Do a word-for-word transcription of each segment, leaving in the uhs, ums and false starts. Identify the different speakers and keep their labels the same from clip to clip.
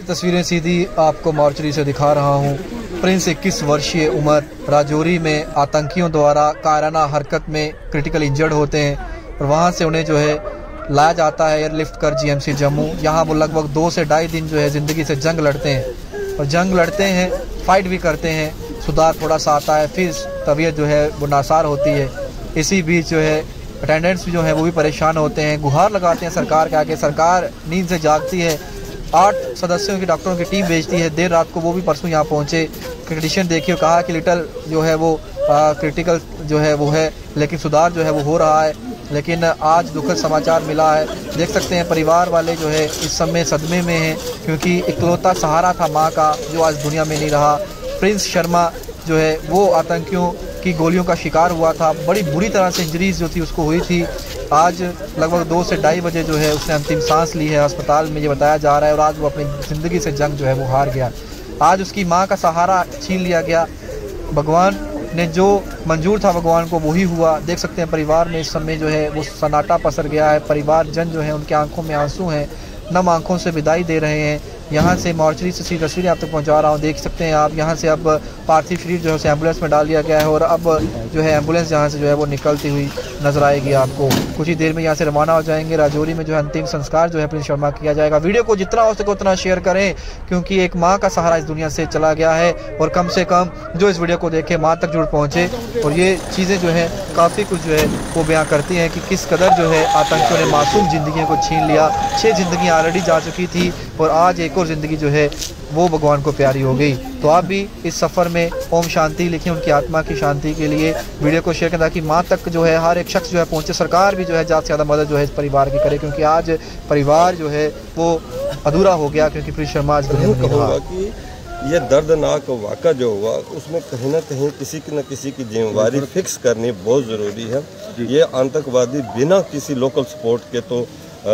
Speaker 1: तस्वीरें सीधी आपको मॉर्चरी से दिखा रहा हूँ। प्रिंस इक्कीस वर्षीय उम्र राजौरी में आतंकियों द्वारा कायराना हरकत में क्रिटिकल इंजर्ड होते हैं और वहाँ से उन्हें जो है लाया जाता है एयरलिफ्ट कर जीएमसी जम्मू। यहाँ वो लगभग दो से ढाई दिन जो है ज़िंदगी से जंग लड़ते हैं और जंग लड़ते हैं, फाइट भी करते हैं। सुधार थोड़ा सा आता है, फिर तबीयत जो है वो नासार होती है। इसी बीच जो है अटेंडेंट्स जो है वो भी परेशान होते हैं, गुहार लगाते हैं सरकार के आगे। सरकार नींद से जागती है, आठ सदस्यों की डॉक्टरों की टीम भेजती है। देर रात को वो भी परसों यहाँ पहुँचे, कंडीशन देखिए, कहा कि लिटल जो है वो क्रिटिकल जो है वो है, लेकिन सुधार जो है वो हो रहा है। लेकिन आज दुखद समाचार मिला है, देख सकते हैं परिवार वाले जो है इस समय सदमे में हैं, क्योंकि इकलौता सहारा था माँ का जो आज दुनिया में नहीं रहा। प्रिंस शर्मा जो है वो आतंकियों की गोलियों का शिकार हुआ था, बड़ी बुरी तरह से इंजरीज जो थी उसको हुई थी। आज लगभग दो से ढाई बजे जो है उसने अंतिम सांस ली है अस्पताल में, ये बताया जा रहा है। और आज वो अपनी ज़िंदगी से जंग जो है वो हार गया। आज उसकी माँ का सहारा छीन लिया गया। भगवान ने जो मंजूर था भगवान को वही हुआ। देख सकते हैं परिवार में इस समय जो है वो सन्नाटा पसर गया है। परिवार जन जो है उनकी आंखों में आंसू हैं, नम आंखों से विदाई दे रहे हैं। यहाँ से मॉर्चरी से सी तस्वीरें आप तक पहुँचा रहा हूँ, देख सकते हैं आप। यहाँ से अब पार्थिव शरीर जो है उसे एम्बुलेंस में डाल दिया गया है और अब जो है एम्बुलेंस यहाँ से जो है वो निकलती हुई नजर आएगी आपको। कुछ ही देर में यहाँ से रवाना हो जाएंगे। राजौरी में जो है अंतिम संस्कार जो है प्रिंस शर्मा किया जाएगा। वीडियो को जितना हो सके उतना शेयर करें, क्योंकि एक माँ का सहारा इस दुनिया से चला गया है और कम से कम जो इस वीडियो को देखे माँ तक जुड़ पहुँचे। और ये चीज़ें जो है काफ़ी कुछ जो है वो बयां करती हैं कि किस कदर जो है आतंकियों ने मासूम ज़िंदगियों को छीन लिया। छः ज़िंदगियाँ ऑलरेडी जा चुकी थी और आज एक और ज़िंदगी जो है वो भगवान को प्यारी हो गई। तो आप भी इस सफ़र में ओम शांति लिखें उनकी आत्मा की शांति के लिए। वीडियो को शेयर करें ताकि माँ तक जो है हर एक शख्स जो है पहुँचे। सरकार भी जो है ज़्यादा से ज़्यादा मदद जो है इस परिवार की करे, क्योंकि आज परिवार जो है वो अधूरा हो गया, क्योंकि प्रिंस शर्मा आज दुनिया में नहीं रहा।
Speaker 2: कि ये दर्दनाक वाक़ा जो हुआ उसमें कहीं ना कहीं किसी न किसी की जिम्मेवारी फिक्स करनी बहुत ज़रूरी है। ये आतंकवादी बिना किसी लोकल सपोर्ट के तो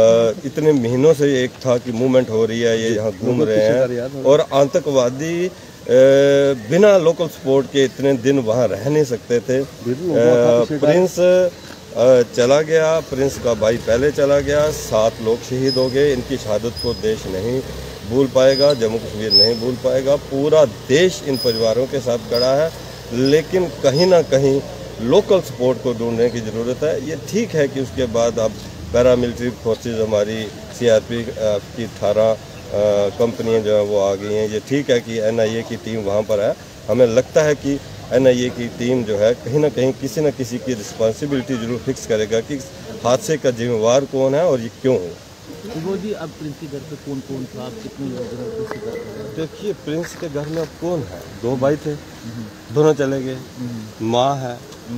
Speaker 2: इतने महीनों से एक था कि मूवमेंट हो रही है, ये यहाँ घूम रहे हैं और आतंकवादी बिना लोकल सपोर्ट के इतने दिन वहाँ रह नहीं सकते थे। प्रिंस चला गया, प्रिंस का भाई पहले चला गया, सात लोग शहीद हो गए। इनकी शहादत को देश नहीं भूल पाएगा, जम्मू कश्मीर नहीं भूल पाएगा। पूरा देश इन परिवारों के साथ खड़ा है, लेकिन कहीं ना कहीं लोकल सपोर्ट को ढूंढने की ज़रूरत है। ये ठीक है कि उसके बाद अब पैरामिलिट्री फोर्सेस हमारी सीआरपी की अठारह कंपनियां जो हैं वो आ गई हैं। ये ठीक है कि एनआईए की टीम वहाँ पर है। हमें लगता है कि एनआईए की टीम जो है कहीं ना कहीं किसी न किसी की रिस्पॉन्सिबिलिटी जरूर फिक्स करेगा कि हादसे का जिम्मेवार कौन है और ये क्यों हो।
Speaker 3: वो जी अब प्रिंस के घर पे कौन कौन था, आप कितने लोग?
Speaker 2: देखिए प्रिंस के घर में अब कौन है, दो भाई थे, दोनों चले गए, माँ है।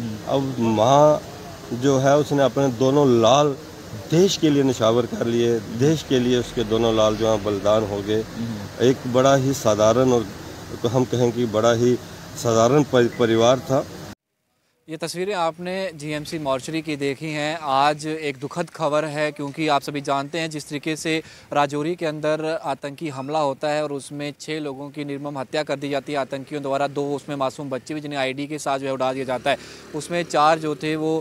Speaker 2: अब माँ जो है उसने अपने दोनों लाल देश के लिए निशावर कर लिए, देश के लिए उसके दोनों लाल जो हैं बलिदान हो गए। एक बड़ा ही साधारण और तो हम कहें कि बड़ा ही साधारण परिवार था।
Speaker 1: ये तस्वीरें आपने जीएमसी मॉर्चरी की देखी हैं। आज एक दुखद खबर है, क्योंकि आप सभी जानते हैं जिस तरीके से राजौरी के अंदर आतंकी हमला होता है और उसमें छः लोगों की निर्मम हत्या कर दी जाती है आतंकियों द्वारा। दो उसमें मासूम बच्चे भी जिन्हें आईडी के साथ जो है उड़ा दिया जाता है। उसमें चार जो थे वो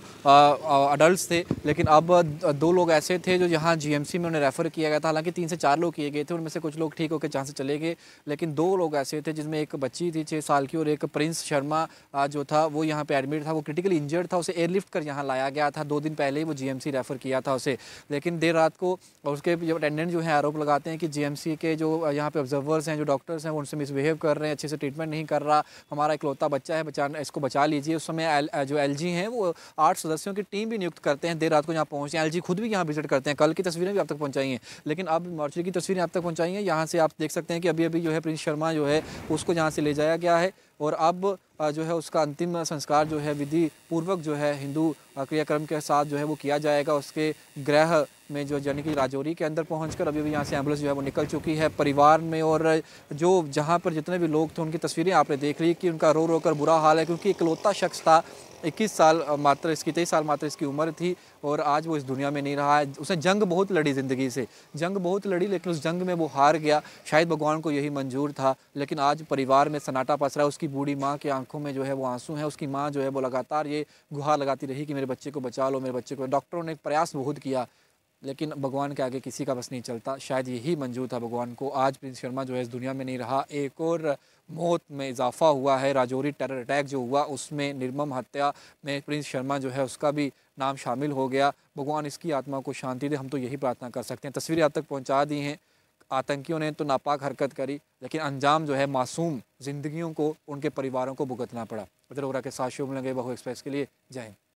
Speaker 1: अडल्ट थे, लेकिन अब दो लोग ऐसे थे जो यहाँ जीएमसी में उन्हें रेफ़र किया गया था। हालांकि तीन से चार लोग किए गए थे, उनमें से कुछ लोग ठीक होकर जहाँ से चले गए, लेकिन दो लोग ऐसे थे जिसमें एक बच्ची थी छः साल की और एक प्रिंस शर्मा जो था वो यहाँ पर एडमिट था। वो क्रिटिकल इंजर्ड था, उसे एयरलिफ्ट कर यहाँ लाया गया था। दो दिन पहले ही वो जीएमसी रेफ़र किया था उसे, लेकिन देर रात को उसके जो अटेंडेंट जो है आरोप लगाते हैं कि जीएमसी के जो यहाँ पे ऑब्जर्वर्स हैं, जो डॉक्टर्स हैं, वो उनसे मिसबिहेव कर रहे हैं, अच्छे से ट्रीटमेंट नहीं कर रहा। हमारा इकलौता बच्चा है, बचा इसको बचा लीजिए। उस समय एल, जो एलजी हैं वो आठ सदस्यों की टीम भी नियुक्त करते हैं, देर रात को यहाँ पहुँचते हैं। एलजी खुद भी यहाँ विजिट करते हैं। कल की तस्वीरें भी आप तक पहुँचाई हैं, लेकिन अब मॉर्चरी की तस्वीरें आप तक पहुँचाई हैं। यहाँ से आप देख सकते हैं कि अभी अभी जो है प्रिंस शर्मा जो है उसको यहाँ से ले जाया गया है और अब जो है उसका अंतिम संस्कार जो है विधि पूर्वक जो है हिंदू क्रियाक्रम के साथ जो है वो किया जाएगा। उसके गृह में जो यानी कि राजौरी के अंदर पहुंचकर अभी भी यहाँ से एम्बुलेंस जो है वो निकल चुकी है। परिवार में और जो जहाँ पर जितने भी लोग थे उनकी तस्वीरें आपने देख ली कि उनका रो रो कर बुरा हाल है, क्योंकि इकलौता शख्स था। इक्कीस साल मात्र इसकी तेईस साल मात्र इसकी उम्र थी और आज वो इस दुनिया में नहीं रहा है। उसने जंग बहुत लड़ी, ज़िंदगी से जंग बहुत लड़ी, लेकिन उस जंग में वो हार गया। शायद भगवान को यही मंजूर था, लेकिन आज परिवार में सन्नाटा पस रहा है। उसकी बूढ़ी माँ की आंखों में जो है वो आंसू हैं। उसकी माँ जो है वो लगातार ये गुहार लगाती रही कि मेरे बच्चे को बचा लो, मेरे बच्चे को। डॉक्टरों ने प्रयास बहुत किया, लेकिन भगवान के आगे किसी का बस नहीं चलता। शायद यही मंजूर था भगवान को। आज प्रिंस शर्मा जो है इस दुनिया में नहीं रहा। एक और मौत में इजाफा हुआ है। राजौरी टेरर अटैक जो हुआ उसमें निर्मम हत्या में प्रिंस शर्मा जो है उसका भी नाम शामिल हो गया। भगवान इसकी आत्मा को शांति दे, हम तो यही प्रार्थना कर सकते हैं। तस्वीरें आप तक पहुँचा दी हैं। आतंकियों ने तो नापाक हरकत करी, लेकिन अंजाम जो है मासूम ज़िंदगियों को, उनके परिवारों को भुगतना पड़ा। अजर वोरा के साथ शुभ लगे बहु एक्सप्रेस के लिए। जय हिंद।